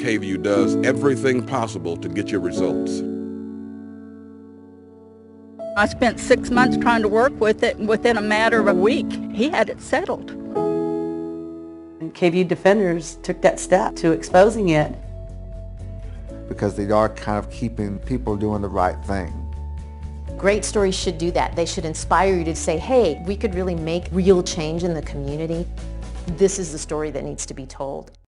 KVUE does everything possible to get your results. I spent 6 months trying to work with it, and within a matter of a week, he had it settled. And KVUE defenders took that step to exposing it. Because they are kind of keeping people doing the right thing. Great stories should do that. They should inspire you to say, hey, we could really make real change in the community. This is the story that needs to be told.